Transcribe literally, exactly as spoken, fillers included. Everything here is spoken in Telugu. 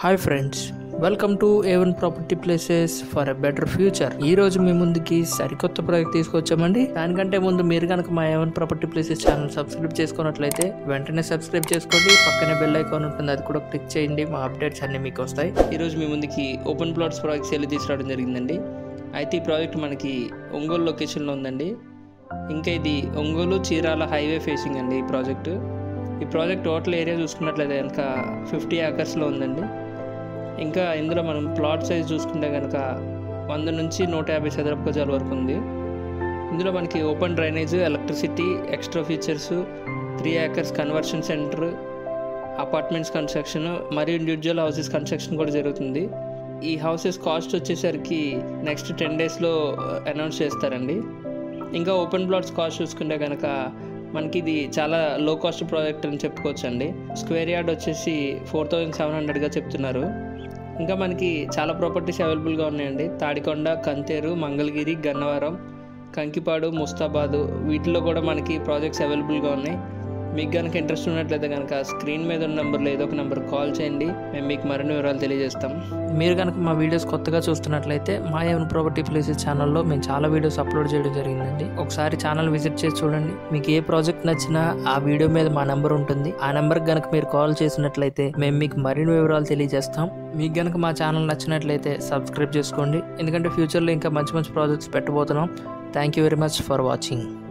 Hi friends, welcome to A one property places for a better future. ఈ రోజు మీ ముందుకి సరికొత్త ప్రాజెక్ట్ తీసుకొచ్చామండి. దానికంటే ముందు మీరు కనుక మా A one property places channel subscribe చేసుకున్నట్లయితే వెంటనే సబ్స్క్రైబ్ చేసుకోండి. పక్కనే బెల్ ఐకాన్ ఉంటుంది, అది కూడా క్లిక్ చేయండి. మా అప్డేట్స్ అన్ని మీకు వస్తాయి. ఈ రోజు మీ ముందుకి ఓపెన్ ప్లాట్స్ ప్రాజెక్ట్ సేల్ తీసుకురావడం జరిగిందండి. అయితే ఈ ప్రాజెక్ట్ మనకి ఒంగోలు లొకేషన్లో ఉందండి. ఇంకా ఇది ఒంగోలు చీరాల హైవే ఫేసింగ్ అండి ఈ ప్రాజెక్టు. ఈ ప్రాజెక్ట్ టోటల్ ఏరియా చూసుకున్నట్లయితే కనుక ఫిఫ్టీ ఏకర్స్లో ఉందండి. ఇంకా ఇందులో మనం ప్లాట్ సైజ్ చూసుకుంటే కనుక వంద నుంచి నూట యాభై చదరపు గజాల వరకు ఉంది. ఇందులో మనకి open drainage, electricity, extra features, three acres conversion centre, apartments construction మరియు ఇండివిజువల్ హౌసెస్ కన్స్ట్రక్షన్ కూడా జరుగుతుంది. ఈ హౌసెస్ కాస్ట్ వచ్చేసరికి నెక్స్ట్ టెన్ డేస్లో అనౌన్స్ చేస్తారండి. ఇంకా ఓపెన్ ప్లాట్స్ కాస్ట్ చూసుకుంటే కనుక మనకి ఇది చాలా లో కాస్ట్ ప్రాజెక్ట్ అని చెప్పుకోవచ్చు అండి. స్క్వేర్ యార్డ్ వచ్చేసి ఫోర్ థౌజండ్ సెవెన్ హండ్రెడ్గా చెప్తున్నారు. ఇంకా మనకి చాలా ప్రాపర్టీస్ అవైలబుల్గా ఉన్నాయండి. తాడికొండ, కంతేరు, మంగళగిరి, గన్నవరం, కంకిపాడు, ముస్తాబాదు వీటిలో కూడా మనకి ప్రాజెక్ట్స్ అవైలబుల్గా ఉన్నాయి. మీకు కనుక ఇంట్రెస్ట్ ఉన్నట్లయితే కనుక స్క్రీన్ మీద ఉన్న నెంబర్లో ఏదో ఒక నెంబర్ కాల్ చేయండి, మేము మీకు మరిన్ని వివరాలు తెలియజేస్తాం. మీరు కనుక మా వీడియోస్ కొత్తగా చూస్తున్నట్లయితే మా ఏవన్ ప్రాపర్టీ ప్లేసెస్ ఛానల్లో మేము చాలా వీడియోస్ అప్లోడ్ చేయడం జరిగిందండి. ఒకసారి ఛానల్ విజిట్ చేసి చూడండి. మీకు ఏ ప్రాజెక్ట్ నచ్చినా ఆ వీడియో మీద మా నెంబర్ ఉంటుంది. ఆ నెంబర్కి కనుక మీరు కాల్ చేసినట్లయితే మేము మీకు మరిన్ని వివరాలు తెలియజేస్తాం. మీకు కనుక మా ఛానల్ నచ్చినట్లయితే సబ్స్క్రైబ్ చేసుకోండి, ఎందుకంటే ఫ్యూచర్లో ఇంకా మంచి మంచి ప్రాజెక్ట్స్ పెట్టబోతున్నాం. Thank you very much for watching.